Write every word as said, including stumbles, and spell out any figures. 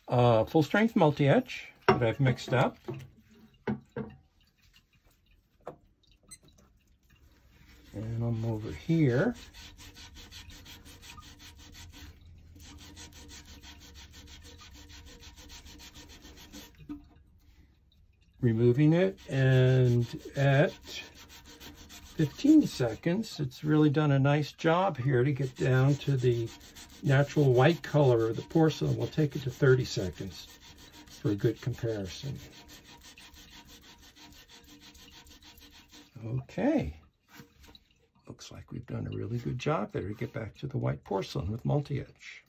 uh, full-strength multi-etch that I've mixed up. And I'm over here. Removing it, and at fifteen seconds, it's really done a nice job here to get down to the natural white color of the porcelain. We'll take it to thirty seconds for a good comparison. Okay. Looks like we've done a really good job there to get back to the white porcelain with multi-etch.